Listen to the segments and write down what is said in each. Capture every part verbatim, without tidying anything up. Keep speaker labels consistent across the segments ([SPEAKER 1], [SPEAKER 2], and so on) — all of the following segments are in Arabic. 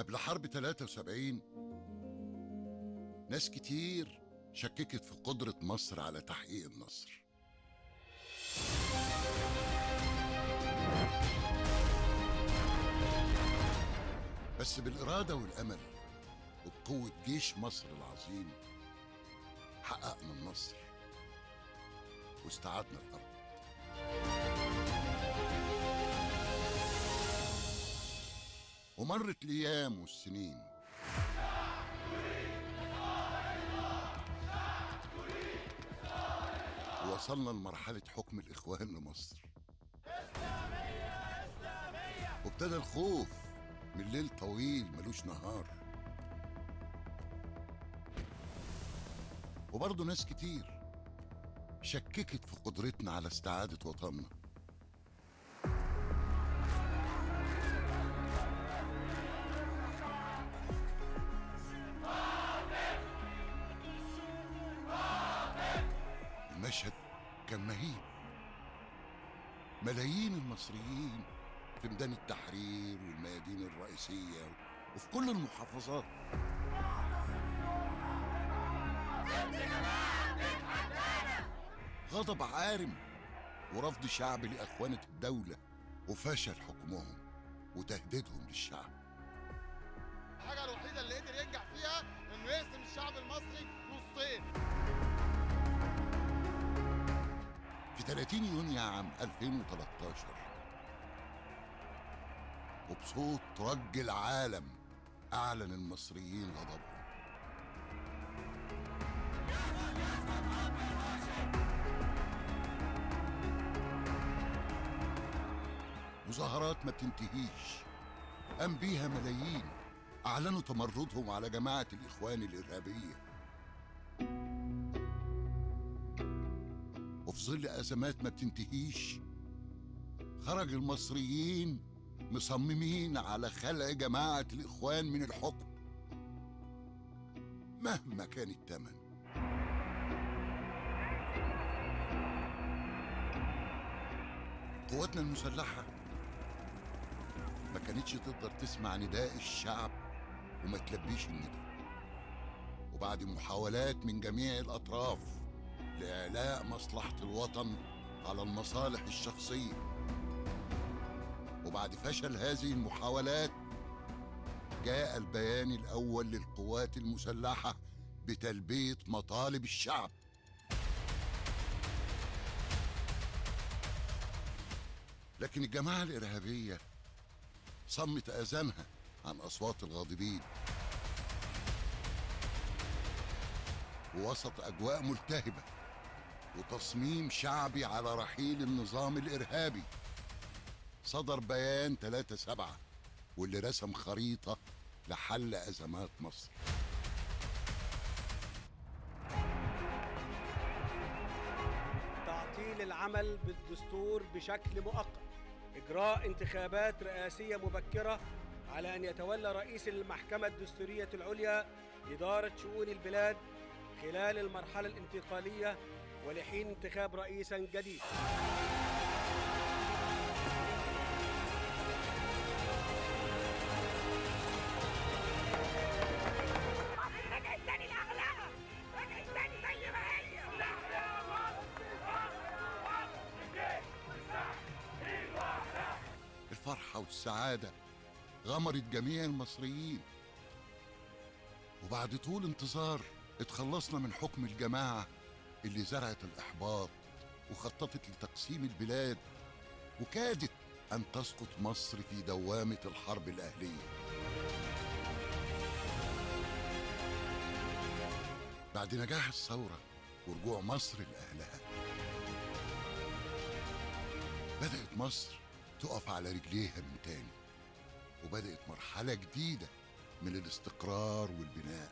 [SPEAKER 1] قبل حرب ثلاثة وسبعين ناس كتير شككت في قدرة مصر على تحقيق النصر. بس بالإرادة والأمل وبقوة جيش مصر العظيم حققنا النصر واستعدنا الأرض. ومرت الأيام والسنين ووصلنا لمرحلة حكم الإخوان لمصر. إسلامية إسلامية. وابتدى الخوف من ليل طويل ملوش نهار. وبرضه ناس كتير شككت في قدرتنا على استعادة وطننا. المشهد كان مهيب. ملايين المصريين في ميدان التحرير والميادين الرئيسية وفي كل المحافظات. غضب عارم ورفض شعبي لأخوانة الدولة وفشل حكمهم وتهديدهم للشعب.
[SPEAKER 2] الحاجة الوحيدة اللي قدر ينجح فيها إنه يقسم الشعب المصري نصين.
[SPEAKER 1] في ثلاثين يونيو عام ألفين وثلاثة عشر وبصوت رج العالم أعلن المصريين غضبهم. مظاهرات ما بتنتهيش قام بيها ملايين أعلنوا تمردهم على جماعة الإخوان الإرهابية. وفي ظل أزمات ما بتنتهيش خرج المصريين مصممين على خلع جماعة الإخوان من الحكم مهما كان الثمن. قواتنا المسلحة ما كانتش تقدر تسمع نداء الشعب وما تلبيش النداء. وبعد محاولات من جميع الأطراف لإعلاء مصلحة الوطن على المصالح الشخصية، وبعد فشل هذه المحاولات جاء البيان الأول للقوات المسلحة بتلبية مطالب الشعب. لكن الجماعة الإرهابية صمت آذانها عن أصوات الغاضبين، ووسط أجواء ملتهبة وتصميم شعبي على رحيل النظام الإرهابي صدر بيان ثلاثة سبعة واللي رسم خريطة لحل أزمات مصر.
[SPEAKER 3] تعطيل العمل بالدستور بشكل مؤقت، إجراء انتخابات رئاسية مبكرة على أن يتولى رئيس المحكمة الدستورية العليا إدارة شؤون البلاد خلال المرحلة الانتقالية ولحين انتخاب رئيس جديد.
[SPEAKER 1] الفرحة والسعادة غمرت جميع المصريين. وبعد طول انتظار اتخلصنا من حكم الجماعة اللي زرعت الإحباط وخططت لتقسيم البلاد وكادت أن تسقط مصر في دوامة الحرب الأهلية. بعد نجاح الثورة ورجوع مصر لأهلها بدأت مصر تقف على رجليها من تاني، وبدأت مرحلة جديدة من الاستقرار والبناء.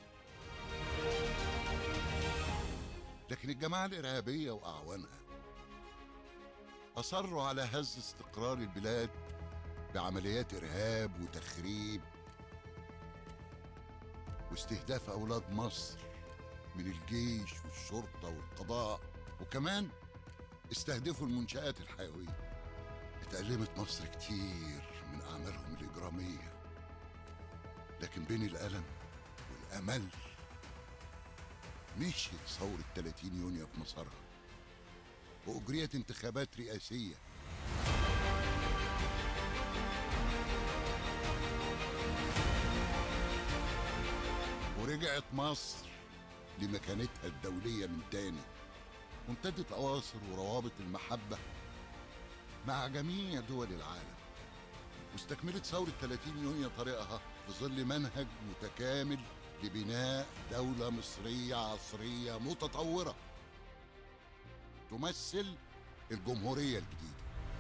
[SPEAKER 1] لكن الجماعة الإرهابية وأعوانها أصروا على هز استقرار البلاد بعمليات إرهاب وتخريب واستهداف أولاد مصر من الجيش والشرطة والقضاء، وكمان استهدفوا المنشآت الحيوية. اتألمت مصر كتير من أعمالهم الإجرامية، لكن بين الألم والأمل مشيت ثورة ثلاثين يونيو في مسارها، وأجريت انتخابات رئاسية ورجعت مصر لمكانتها الدولية من تاني، وامتدت أواصر وروابط المحبة مع جميع دول العالم، واستكملت ثورة ثلاثين يونيو طريقها في ظل منهج متكامل لبناء دولة مصرية عصرية متطورة تمثل الجمهورية الجديدة.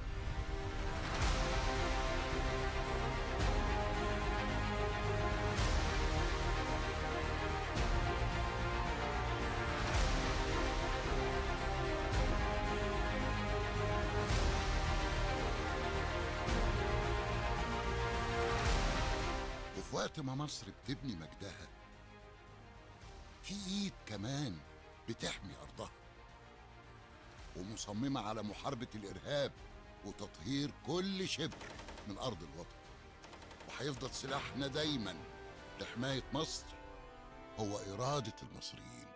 [SPEAKER 1] وفي وقت ما مصر بتبني مجدها، في ايد كمان بتحمي ارضها ومصممة على محاربة الارهاب وتطهير كل شبر من ارض الوطن. وهيفضل سلاحنا دايما لحماية مصر هو إرادة المصريين.